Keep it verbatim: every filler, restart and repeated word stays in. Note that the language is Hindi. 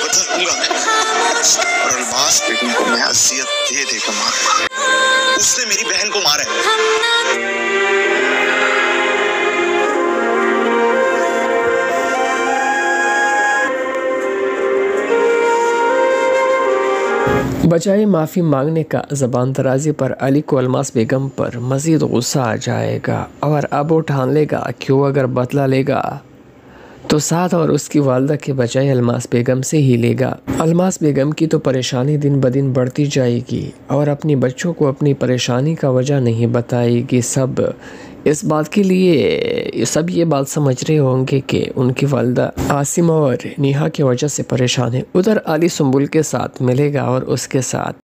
बदल लूंगा मैं और अल्मास बेगम को मैं अजियत दे दे कर मारूंगा। उसने मेरी बहन को मारा है। बजाय माफ़ी मांगने का ज़बान दराजी पर अली को अल्मास बेगम पर मज़ीद गुस्सा आ जाएगा और अब वो ठान लेगा कि वो अगर बदला लेगा तो साथ और उसकी वालदा के बजाय अल्मास बेगम से ही लेगा। अल्मास बेगम की तो परेशानी दिन ब दिन बढ़ती जाएगी और अपने बच्चों को अपनी परेशानी का वजह नहीं बताएगी। सब इस बात के लिए सब ये बात समझ रहे होंगे कि उनकी वालदा आसिमा और नेहा की वजह से परेशान है। उधर अली सुंबुल के साथ मिलेगा और उसके साथ